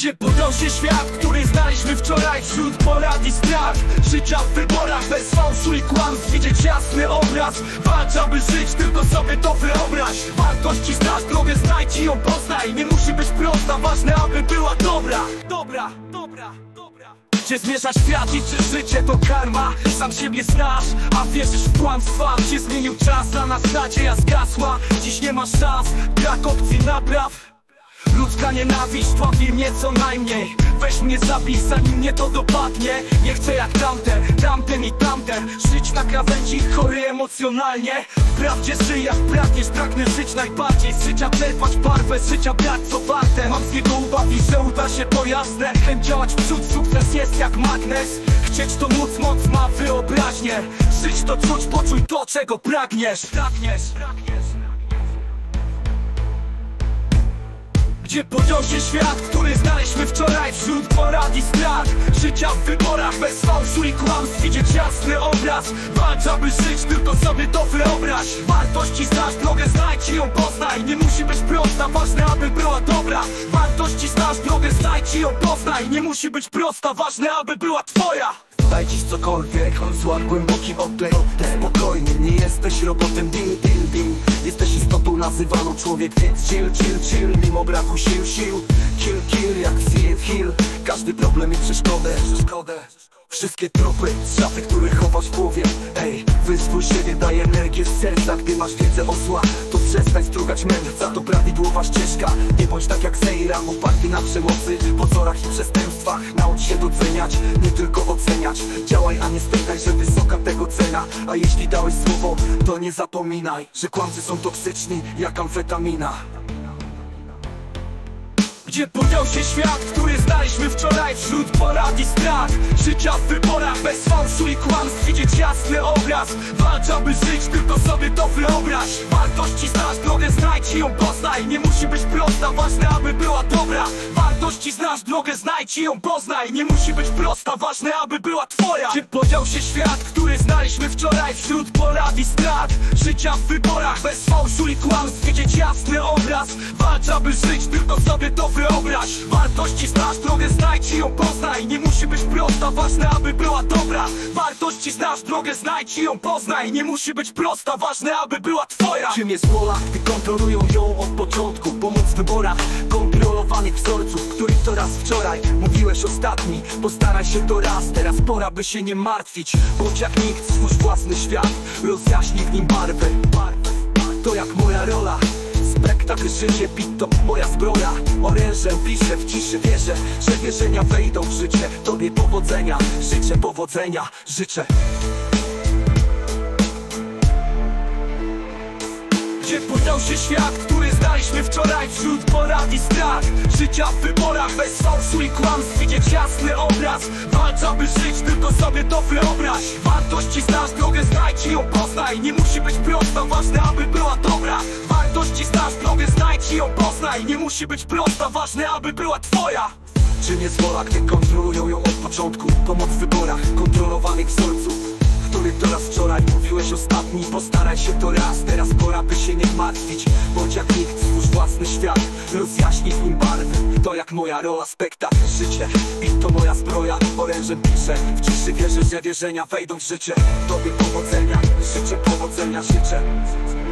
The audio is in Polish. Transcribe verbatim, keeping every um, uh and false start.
Gdzie podział się świat, który znaliśmy wczoraj wśród porad i strach życia w wyborach, bez fałszu i kłamstw, widzieć jasny obraz. Walcz, aby żyć, tylko sobie to wyobraź. Wartości znasz, drogę znajdź i ją poznaj. Nie musi być prosta, ważne, aby była dobra. Dobra, dobra, dobra. Gdzie zmierza świat i czy życie to karma? Sam siebie znasz, a wierzysz w kłamstwa. Gdzie zmienił czas, dla nas nadzieja zgasła. Dziś nie ma szans, brak opcji napraw. Ludzka nienawiść tławi mnie co najmniej. Weź mnie zabij, zanim mnie to dopadnie. Nie chcę jak tamten, tamten i tamten żyć na krawędzi, chory emocjonalnie. Wprawdzie żyję jak pragniesz, pragnę żyć najbardziej. Z życia czerpać barwę, z życia brać co warte. Mam z niego ubawi, że uda się to jasne. Chęć działać w przód, sukces jest jak magnes. Chcieć to móc, moc ma wyobraźnię. Żyć to czuć, poczuj to czego pragniesz. Pragniesz, pragniesz. Gdzie podział się świat, który znaliśmy wczoraj wśród porad i strach życia w wyborach, bez fałszu i kłamstw, widzieć jasny obraz. Walcz, aby żyć, tylko sobie to wyobraź. Wartości znasz, drogę znajdź i ją poznaj. Nie musi być prosta, ważne, aby była dobra. Wartości znasz, drogę znajdź i ją poznaj. Nie musi być prosta, ważne, aby była twoja. Daj dziś cokolwiek, złap głęboki oddech. Spokojnie, nie jesteś robotem, deal, deal, deal. Jesteś istotą nazywaną człowiek, więc chill, chill, chill. Mimo braku sił, sił, kill, kill, jak Silent Hill. Każdy problem i przeszkodę, przeszkodę. Wszystkie tropy z szafy, które chowasz w głowie. Ej, wyzwól siebie, daj energię z serca. Gdy masz wiedzę o zła, to przestań strugać mędrca. To prawidłowa ścieżka, nie bądź tak jak Seira, oparty na przemocy, pozorach i przestępstwach. Naucz się doceniać, nie tylko oceniać. Działaj, a nie spytaj, że wysoka tego cena. A jeśli dałeś słowo, to nie zapominaj, że kłamcy są toksyczni jak amfetamina. Gdzie podział się świat, który znaliśmy wczoraj wśród porad i strach życia w wyborach, bez fałszu i kłamstw, widzieć jasny obraz. Walcz, aby żyć, tylko sobie to wyobraź. Wartości znasz, drogę znajdź i ją poznaj. Nie musi być prosta, ważne, aby była dobra. Wartości znasz, drogę znajdź i ją poznaj. Nie musi być prosta, ważne, aby była twoja. Gdzie podział się świat, który znaliśmy wczoraj wśród porad i strach życia w wyborach, bez fałszu i kłamstw, widzieć jasny obraz. Walcz, aby żyć, tylko sobie to wyobraź. Wyobraź, wartości znasz, drogę znajdź i ją poznaj. Nie musi być prosta, ważne, aby była dobra. Wartości znasz, drogę znajdź i ją poznaj. Nie musi być prosta, ważne, aby była twoja. Czym jest wola, gdy kontrolują ją od początku? Pomoc w wyborach kontrolowanych wzorców, których to raz wczoraj mówiłeś ostatni. Postaraj się to raz, teraz pora by się nie martwić. Bądź jak nikt, stwórz własny świat, rozjaśnij w nim barwę. To jak moja rola, spektakl życie, bit to moja zbroja. Orężem piszę w ciszy, wierzę, że wierzenia wejdą w życie. Tobie powodzenia, życzę powodzenia, życzę. Gdzie podział się świat, który znaliśmy wczoraj wśród porad i strach życia w wyborach, bez fałszu i kłamstw, widzieć jasny obraz. Walcz, aby żyć, tylko sobie to wyobraź. Wartości znasz, drogę znajdź i ją poznaj. Nie musi być prosta, ważne, aby była dobra. Wartości znasz, drogę znajdź i ją poznaj. Nie musi być prosta, ważne, aby była twoja. Czym jest wola, gdy kontrolują ją od początku? Pomoc w wyborach kontrolowanych wzorców, których to raz wczoraj mówiłeś ostatni. Postaraj się to raz, teraz pora by się nie martwić. Bądź jak nikt, stwórz własny świat, rozjaśnij w nim barwy. To jak moja rola, spektakl życie, i to moja zbroja. Orężem piszę, w ciszy wierzę, że wierzenia wejdą w życie. Tobie powodzenia, życzę powodzenia, życzę.